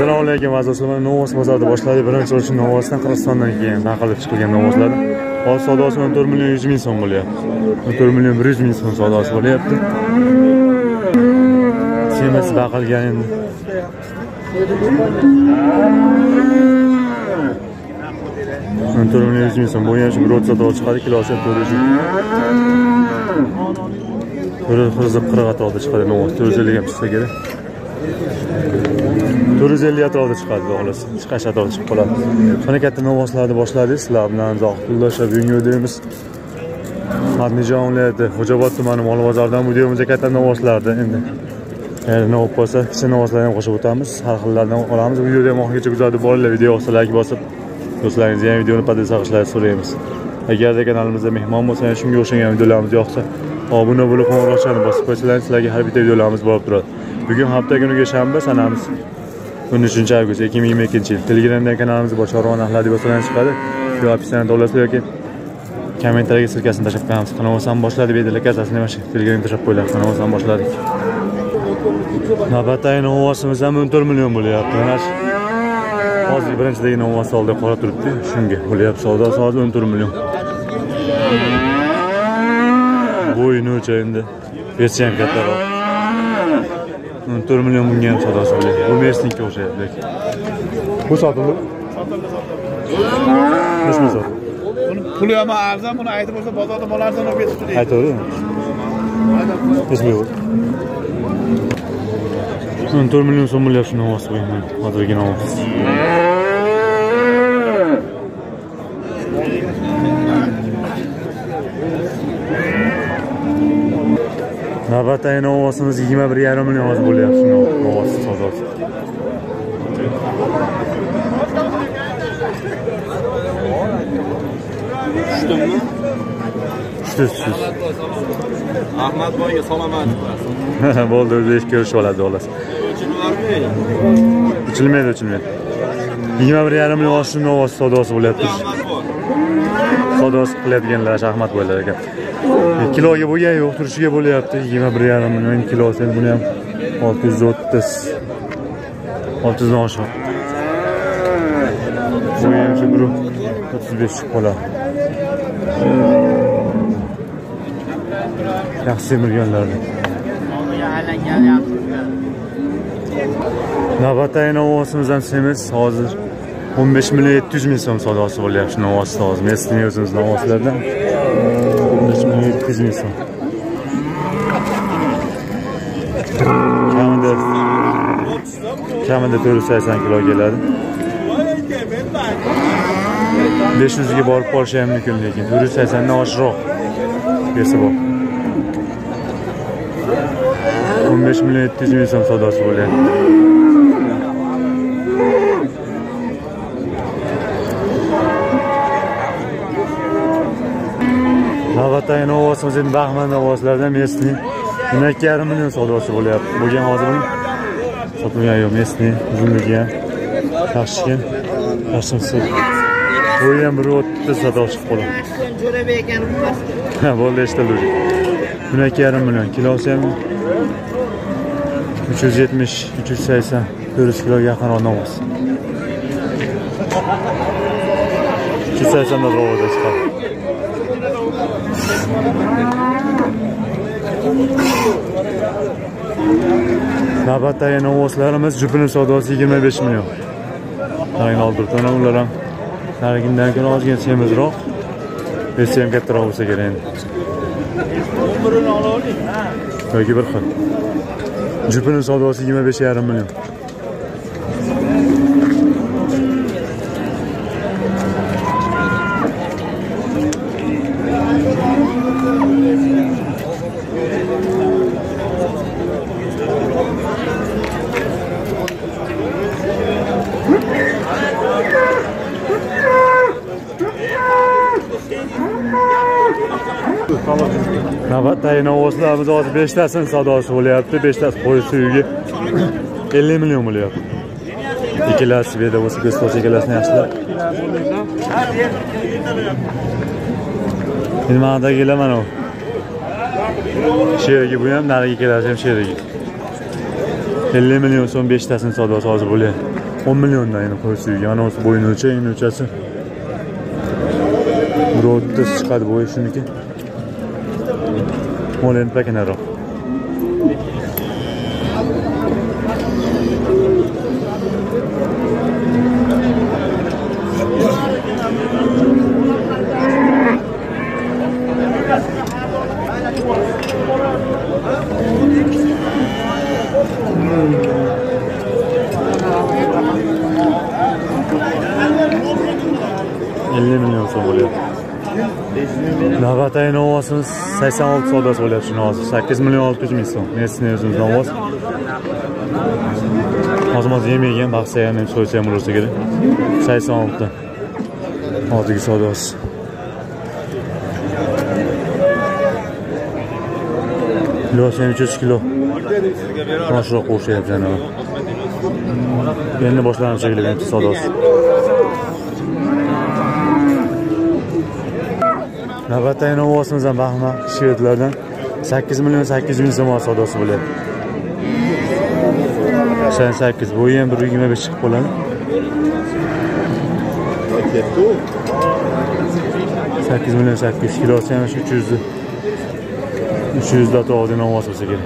Assalomu alaykum azizlar. Novos bozorda boshladik. Birinchi o'rin Novosdan Qirg'izistondan keyin naqlib chiqilgan Novoslar. Hozir savdosi 14 million 100 ming so'm bo'lyapti. 14 million 100 ming so'm savdosi bo'lyapti. Semasi baqilgan endi. 14 million 100 ming so'm. Bu ham shu bir 30 so'm chiqadi, kilosi 400. Bir xizib 40 atrofida chiqadi Novos. 450 ham chiqsa kerak. 450 atrofida chiqadi, xolos. Chiqash atrofida chiqib qoladi. Mana katta Novoslarni boshladik. Sizlar bilan Zohidulloh videodaymiz. Andijon viloyati Xo'jaobod tumani Mol bozoridan videomizga katta Novoslarda endi. Nov bo'lsa, kichik Novoslarni ham qo'shib o'tamiz. Har xillardan olamiz. Videoda ham oxirigacha kuzatib boringlar. Video yoqsa like bosib, do'stlaringiz ham videoni podpis qilishlarini so'raymiz. Agarda kanalimizda mehmon bo'lsangiz, shunga o'xshagan videolarimiz yoqsa, obuna bo'lib qo'ng'iroqchani bosib qo'ysalaringiz, sizlarga har bitta videolarimiz borib turadi. Bugun hafta kuniga shanba sanamiz. 13-avgust 2022-yil. Telegramdan kanalimiz bor, Chorvon ahli deb yozsangiz chiqadi. Shu opsiyadan to'lasizlar yoki kommentariyaga ssilkasini tashlab qo'yamiz. Qanavsan boshladik deydilar, kasasini mana shu Telegramga tashlab qo'yinglar. Qanavsan boshladik. Navbatdagi Novosimiz ham 14 million bo'lyapti. Mana shu hozir birinchidagi Novos oldi qora turibdi. Shunga bo'lyapti savdosi hozir 14 million. Bo'yini o'cha endi. Bersa ham kattaroq. 14 million bunga ham savdosi bo'lyapti. Bu Mersinga o'xshayapti lekin. Bu sotildi? Nima sotildi? Puli ham arzon, buni aytib bo'lsa bozorda mol arzon olib ketibdi deydi. Aytavering. Nima 14 million so'm bo'lyapti shu Novos bo'yicha. Hozirgi Novos. Navbatdagi Novosimiz 21,5 million hozir bo'lyapti shu Novos savdosi. Tushdimmi? Tushdi. Ahmadboyga salomat bo'lsin. Bo'ldi, o'zi ko'rishib oladi xolos. Ochilmaydi. 21,5 million shu Novos savdosi bo'lyapti. Savdosi qilayotganlar Ahmadboylar ekan. Kiloga bo'lgan yo'q, turishiga bo'lyapti. 21,5 million kilosi, buni ham 630. 600 dan oshiq. Bu ham shu 35 chiqib qoladi. Yaxshi millionlarni. Navbatdagi Novosimiz ham semiz hozir 15 million 700 ming so'm savdosi bo'lyapti Novos hozir. Mesning o'zimiz Novoslardan 15 million 700 ming so'm. Kamida 480 kilo keladi. 500 ga borib qolishi ham mumkin lekin 480 dan oshiqroq besi bor. 15 million 700 ming so'm savdosi bo'lyapti. Navbatdagi Novosimiz endi Bahman Novoslardan Mesning 2,5 million savdosi bo'lyapti. Bo'lgan hozir buni sotilgan yo'q. Mesning uzunligi ham yaxshi. Bu ham 1.30 savdo chiqib qoladi. Jo'rabek ekan bu. Bo'ldi, eshitdi. 2,5 million kilosi ham 370, 380, 400 kilo yaqinroq Novos. 280 dan ro'da chiqadi. Navbatdagi Novoslarimiz jupini savdosi 25 million. Qarang oldirdan ular ham narigindan ko'ra ozgina semizroq. Besi ham kattaroq bo'lsa kerak endi. Umrini olaylik, ha. Yoki bir xil. Jupini savdosi 25,5 million. Navbatdagi Novoslarimiz hozir 5 tasini savdosi bo'lyapti. 5 tasi qo'y suyugi 50 million bo'lyapti. Ikkalasi beda bo'lsa, ko'ztosh ikkalasini yaxshilab. Nimadagilar mana bu. Sherigi bu ham, narigi ikkalasi ham sherigi. 50 million so'm 5 tasini savdosi hozir bo'lyapti. 10 milyondan yine qo'y suyugi. Ana o'zi bo'yini o'lcha, yengni o'lchasi. 1.30 chiqadi bo'yi shuniki. Mo'len pakanaroq. Milyon so'm bo'lyapti. Navbatdagi novvosimiz 86 savdosi bo'lyapti shuni hozir. 8 milyon 600 ming so'm. Nesini o'zimiz novvos. Hozir yemagan, baxsa ham so'ysa ham bo'lsa kerak. 86 hozirgi savdosi. Kilosi 300 kilo. Yoshroq qo'shyapti janob. Endi boshlanib chekilgan savdosi. Navbatdagi novvosimiz ham baxma shvedlardan 8 milyon 800 ming so'm savdosi bo'lyapti. 88 bo'yi ham 125 chiqib qoladi. 8 milyon 800 kilosi ham 300 da to'g'ri novvos bo'lsa kerak.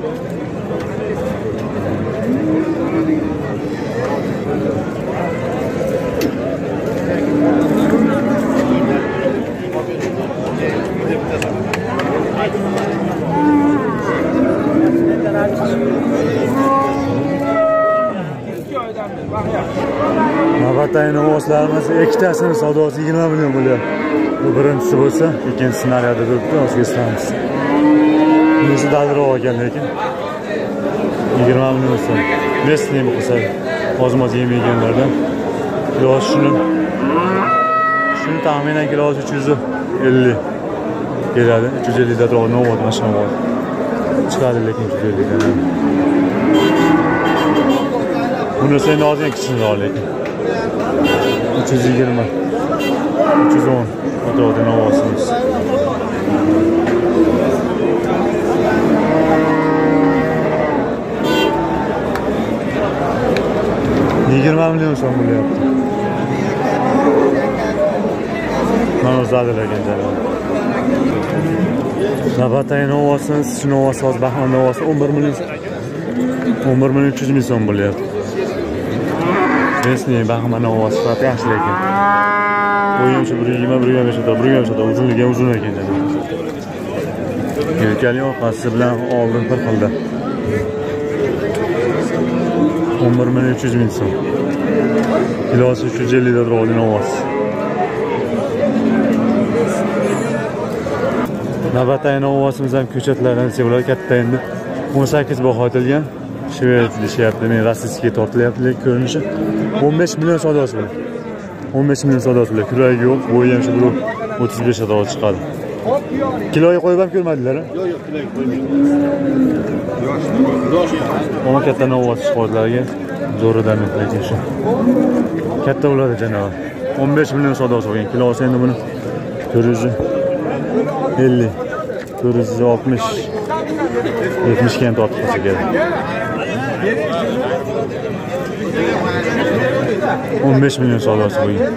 Navbatdagi novvoslarimiz ikkitasini savdosi 20 million bo'lyapti. Bu birinchisi bo'lsa, ikkinchisi naryoqda turibdi, O'zbekistonimiz. Bunisi dalroq ekan lekin 20 million so'm. Mesni bu qilsa, ozmoz yemayganlardan. Yo'q shuni taxminan kilosi 350 keladi. 350 da to'g'ri novvos mashina bor. Chiqadi lekin 350 dan. Bunisi endi ozgina kichikroq lekin 320 310 atrofida novvosimiz. $20 milyon so'm bo'lyapti. Mana zadalargan janob. Navbatdagi novvosimiz, shu novvos hozir Bahman novvosi 11 milyon 300 ming so'm bo'lyapti. Resmi Bahman novvosi faqat yaxshi lekin. Bo'yim shu 120 uzunligi ham uzun ekan janob. Yelkali orqasi bilan oldin bir xilda. 11 milyon 300 ming so'm. Kilosi 350 da turadi novvos. Navbatdagi novvosimiz ham ko'chatlardan seviladi katta endi. 18 baho aytilgan. Shved deyishyapti, men rossiyskiga tortilyapti lekin ko'rinishi 15 million savdosi bor. 15 million savdosi bor. Kuragi yo'q, bo'yi ham shu 35 atrofida chiqadi. Kiloga qo'yib ham ko'rmadilar a? Yo'q, kiloga qo'ymayman. Ona katta novvos chiqarlarga zo'ridan lekin shu. Katta bo'ladi janob. 15 million savdosi bo'lgan. Kilosi endi buni 450 460 70 ga ham tortib qolsa kerak. 15 milyon savdosi bo'lgan.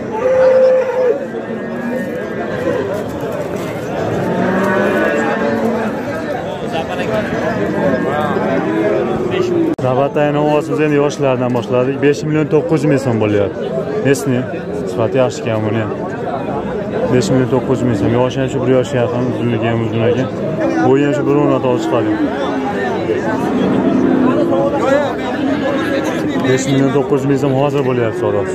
Navbatdagi novvosimiz endi yoshlardan boshladik. 5 milyon 900 ming so'm bo'lyapti. Nesni sifati yaxshi ekan buni ham. 5 milyon 900 ming so'm. Yoshi ham shu 1 yoshga yaqin, uzunligi ham uzun ekan. Bo'yi ham shu 1.10 chiqadi. 5 milyon 900 ming so'm hozir bo'lyapti savdosi.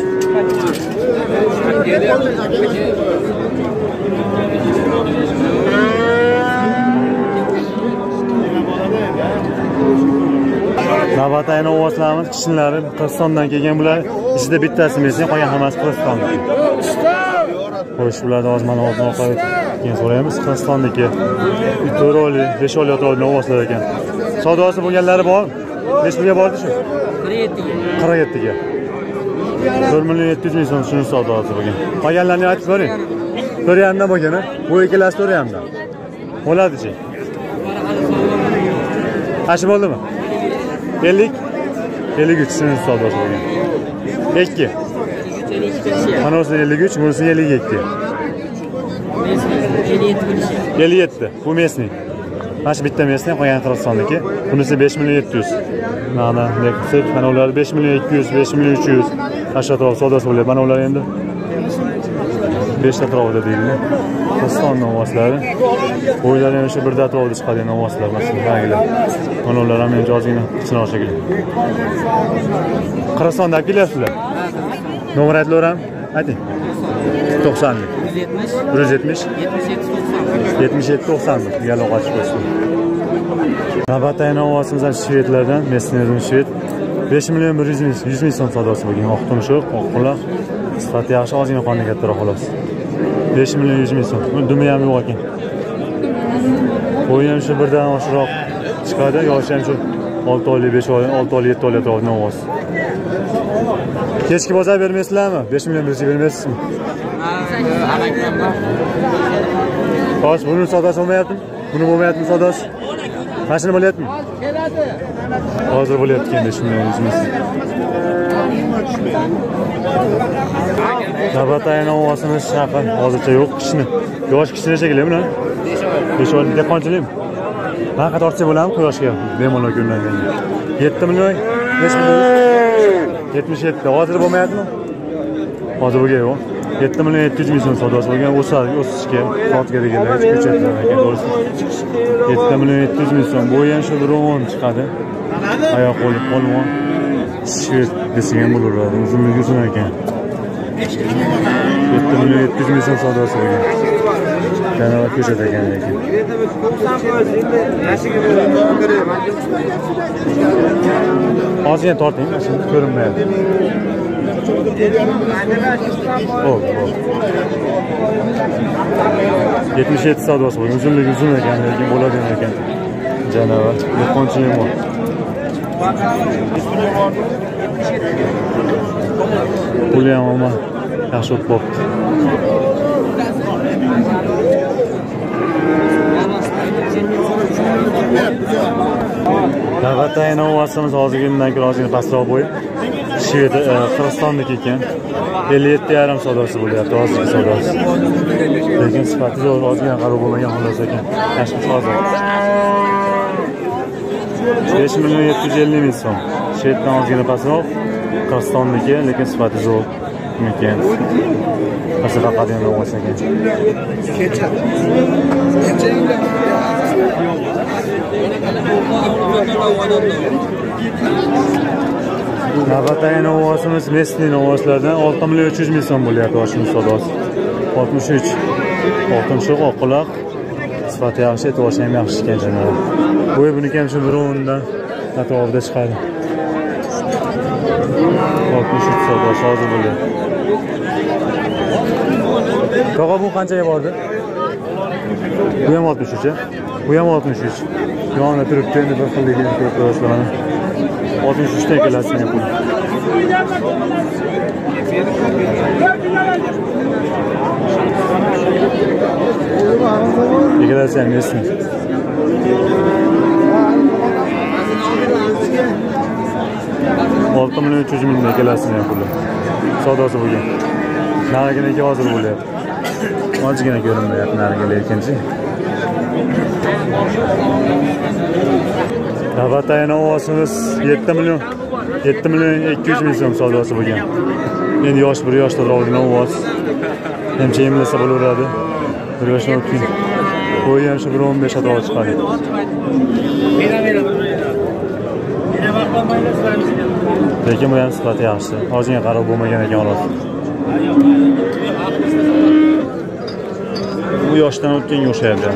Navbatdagi novvoslarimiz kishinlari Qirg'izistondan kelgan bular. Ichida bittasi Messi, qolgan hammasi Qirg'izistonniki. Xo'sh, ulardan hozir mana keyin so'raymiz. Qirg'izistonniki 4 oyli, 5 oyli atrofida novvoslar ekan. Savdosi bo'lganlari bor. Necha pulga bordi shu? 47 ga. 1 milyon 700 ming so'm shuni savdosi bo'lgan. Qolganlarni aytib ko'ring. 4.5 dan bo'lgan-a? Bu ikkilasi 4.5 dan. Bo'ladi-chi? Ashi bo'ldimi? 50 53 shuni savdosi bo'lgan. 2. Qanotsi 53, bunisi 52. 57. Bu mesni. Mana shu bitta mesni qo'ygan Qirg'izistonniki. Bunisi 5 million 700. Mana neksa mana ular 5 million 200, 5 million 300. Aşağı taraf savdosi bo'lyapti. Mana ular endi 5 atrofida deydi. Qirg'iziston novoslari. O'ylar ham shu birda atrofida chiqadigan novoslar masalan. Mana ular ham endi ozgina kichikroq shekilli. Qirg'izistondan kelyapsizlar. Nomer aytlaveram. Ayting. 90. 170. 77 90. Yaloq ochib qo'ysin. Navbatdagi novosimiz ham shvedlardan, Mesnerdan shved. 5 million 100 ming so'm savdosi bo'lgan. Oq tumshuq, oq quloq. Sifati yaxshi, ozgina qonni kattaroq xolos. 5 million 100 ming so'm. Dumi ham yo'q ekan. Bo'yi ham shu birdan oshiqroq chiqadi, yoshi ham shu 6 oylik, 5 oylik, 6 oylik, 7 oylik atrofida novos. Kechki bozor bermaysizlarmi? 5 million bermaysizmi? Xo'sh, buni savdosi bo'lmayaptimi? Buni bo'lmayaptimi savdosi? Mashina bo'lyaptimi? Hozir bo'lyapti endi shunday o'zimiz. Navbatdagi novosimiz shunaqa hozircha yo'q kishini. Yosh kishini shekilli buni. 5 oylik dehqonchilikmi? Qanaqa tortsa bo'ladimi quyoshga? Bemalol ko'rinadigan. 7 million, 5 million. 77. Hozir bo'lmayaptimi? Hozir bo'lgan yo'q. 7 million 700 ming so'm savdosi bo'lgan. O'sishga, soatga deganlar hech ko'chatlar ekan, to'g'risi. 7 million 700 ming so'm. Bu ham shu bir 10 chiqadi. Oyoq qo'li polvon. Shved desak ham bo'laveradi. Uzunligi uzun ekan. 7 million 700 ming so'm savdosi bo'lgan. Canavar ko'chat ekan lekin. Ozgina torting, shuni ko'rinmayapti. Hop. 77 savdosi bo'lgan. Uzunligi uzun ekan, lekin bo'ladi ekan. Canavar. Dehqonchilik bor. Puli ham ama yaxshi o'tib qolibdi. Navbatdagi novosimiz hozirgidan ko'ra ozgina pastroq bo'y. Shved Qirg'izistonniki ekan. 57,5 savdosi bo'lyapti hozirgi savdosi. Lekin sifati zo'r, ozgina qarab bo'lmagan xolos ekan. Tashqi hozir. 5 million 750 ming so'm. Shveddan ozgina pastroq. Qirg'izistonniki, lekin sifati zo'r. Ekan. Qasada qadigan novos ekan. Navbatdagi novosimiz Mesli novoslardan 6 million 300 ming so'm bo'lyapti oshimiz savdosi. 63. Oltimshuq oq quloq. Sifati yaxshi, to'g'ri ham yaxshi ekan janob. Bo'yi buniki ham shu bir o'ndan atrofida chiqadi. 63 savdosi hozir bo'lyapti. To'g'a bu qanchaga bordi? Bu ham 63. Bu ham 63. Yonida turibdi, endi bir xilligini ko'rib qo'yasizlar. 63 dan kelasizmi pul. Egalasi ham yesin. Olti million 300 ming egalasini puli. Savdosi bo'lgan. Narigini hozir bo'lyapti. Ozgina ko'rinmayapti nariga lekinchi. Navbatdagi novosimiz 7 million 200 ming so'm savdosi bo'lgan. Endi yosh bir yoshda turadi novos. Hemcha emlasa bo'laveradi. Bir yoshdan o'tgan. Bo'yi ham shu 15 atrofida chiqadi. Lekin bu ham sifati yaxshi. Ozgina qarab bo'lmagan ekan xolos. Bu yoshdan o'tganga o'xshayapti.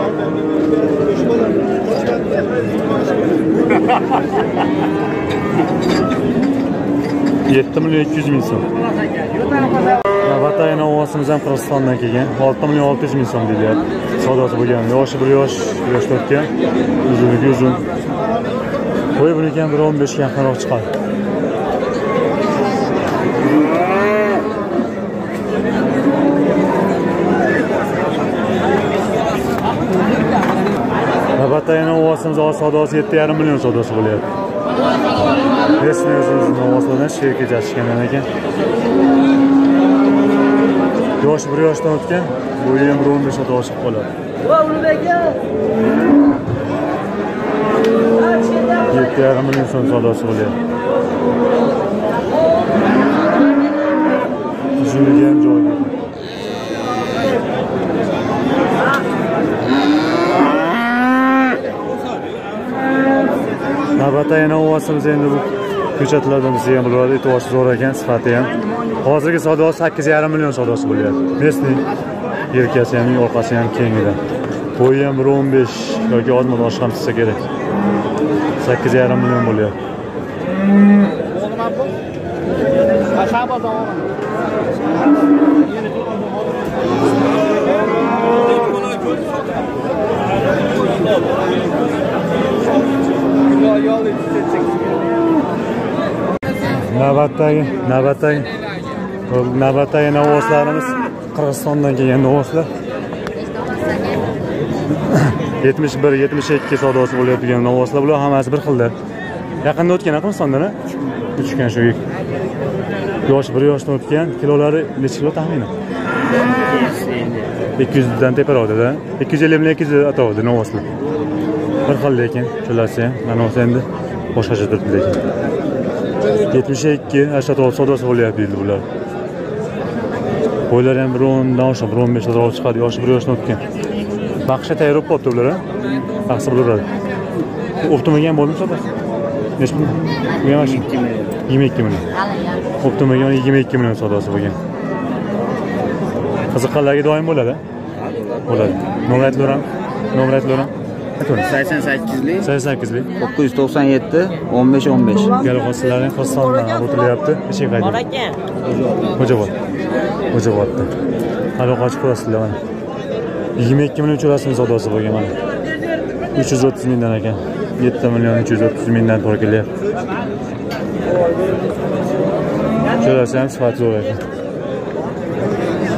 7 million 200 ming so'm. Navbatdagi novosimiz ham Qirg'izistondan kelgan. 6 million 600 ming so'm deyapti. Savdosi bo'lgan. Yoshi bir yoshda o'tgan. Uzunligi uzun. Bo'yi buniki ham 1.15 ga yaqinroq chiqadi. Navbatdagi novosimiz savdosi 7,5 million savdosi bo'lyapti. Resmi o'zimizning ovozlardan she'r kechashgan ekan. Yosh 1 yoshdan o'tgan, bo'yi ham 15 ga oshib qoladi. Va Ulug'bek aka. 7,5 million so'm savdosi bo'lyapti. Tizimiga ham joy. Navbatda yana ovozimiz endi bu ko'chatlardan bizga ham bo'ladi. E'tiborsiz zo'r ekan, sifati ham. Hozirgi savdosi 8,5 million savdosi bo'lyapti. Mesni yelkasi ham, orqasi ham kengidan. Bo'yi ham 1.15 yoki ozmi oshib ham tutsa kerak. 8,5 million bo'lyapti. Navbatdagi novoslarimiz Qirg'izistondan kelgan novoslar. 71-72 savdosi bo'layotgan novoslar bular hammasi bir xilda. Yaqinda o'tgan Qirg'izistondan, uchgan shu yosh 1 yoshdan o'tgan, kilolari necha kilo taxminan? 200 dan teparoqda, 250 million 200 atrofida novoslar. Bir xil lekin, cho'lasi ham, mana o'sha endi boshqacha turibdi lekin. 72-86 savdosi bo'lyapti endi bular. Bo'ylari ham 1.10 dan oshib, 1.15 atrofida chiqadi, yosh 1 yoshdan o'tgan. Baxsha tayyor bo'libdi ular, baxsa bo'laveradi. Optimagan bo'ldimi savdo? Necha million? Bu ham 22 million. Optimagan 22 million savdosi bo'lgan. Qiziqqanlarga doim bo'ladi. Bo'ladi. Nomer aytlaram. 88lik 88lik 997 15 Galg'oslarning Qirg'izistondan o'tilyapti. Ichki qayda? Xo'jobodda. Aloqa ochib qo'yasizlar mana. 22 million cho'rasining savdosi bo'lgan mana. 330 mingdan ekan. 7 million 330 mingdan to'g'ri kelyapti. Cho'rasi ham sifat zo'r ekan.